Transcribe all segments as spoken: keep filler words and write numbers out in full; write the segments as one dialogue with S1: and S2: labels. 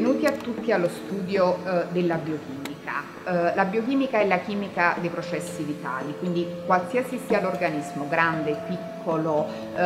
S1: Benvenuti a tutti allo studio eh, della biochimica. Eh, la biochimica è la chimica dei processi vitali, quindi qualsiasi sia l'organismo, grande, piccolo, eh,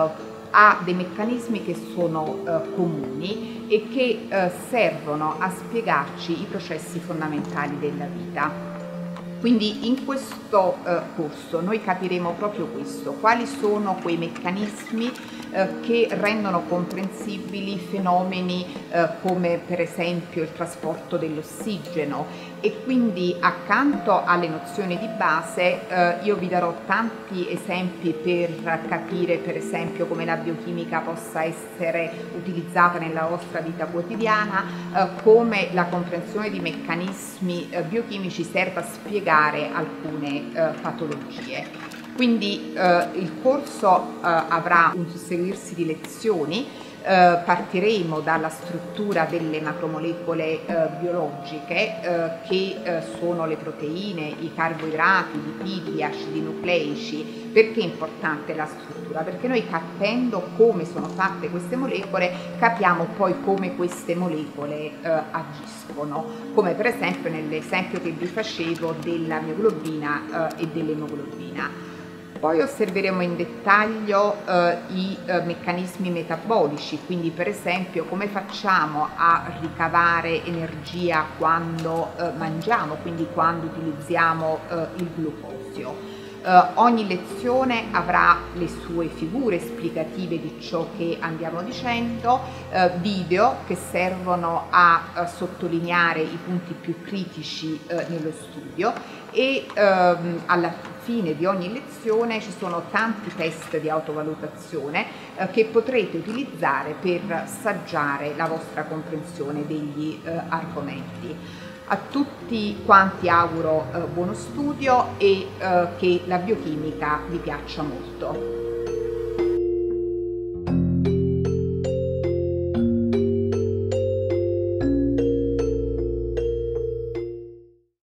S1: ha dei meccanismi che sono eh, comuni e che eh, servono a spiegarci i processi fondamentali della vita. Quindi in questo eh, corso noi capiremo proprio questo, quali sono quei meccanismi eh, che rendono comprensibili fenomeni eh, come per esempio il trasporto dell'ossigeno, e quindi accanto alle nozioni di base eh, io vi darò tanti esempi per capire per esempio come la biochimica possa essere utilizzata nella vostra vita quotidiana, eh, come la comprensione di meccanismi eh, biochimici serve a spiegare alcune eh, patologie. Quindi eh, il corso eh, avrà un susseguirsi di lezioni. Eh, partiremo dalla struttura delle macromolecole eh, biologiche eh, che eh, sono le proteine, i carboidrati, i lipidi, gli acidi nucleici. Perché è importante la struttura? Perché noi capendo come sono fatte queste molecole capiamo poi come queste molecole eh, agiscono, come per esempio nell'esempio che vi facevo della mioglobina eh, e dell'emoglobina. Poi osserveremo in dettaglio eh, i eh, meccanismi metabolici, quindi per esempio come facciamo a ricavare energia quando eh, mangiamo, quindi quando utilizziamo eh, il glucosio. Uh, ogni lezione avrà le sue figure esplicative di ciò che andiamo dicendo, uh, video che servono a uh, sottolineare i punti più critici uh, nello studio, e uh, alla fine di ogni lezione ci sono tanti test di autovalutazione uh, che potrete utilizzare per saggiare la vostra comprensione degli uh, argomenti. A tutti quanti auguro eh, buono studio e eh, che la biochimica vi piaccia molto.